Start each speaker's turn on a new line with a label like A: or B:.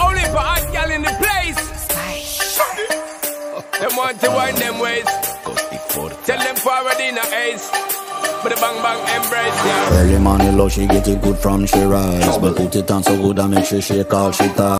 A: Only for hot gal in the place. Them want to wind them ways. Tell them forward in a ace. But the bang bang embrace, yeah.
B: Early morning love, she get it good from she rise. But put it on so good I make she shake all she ties.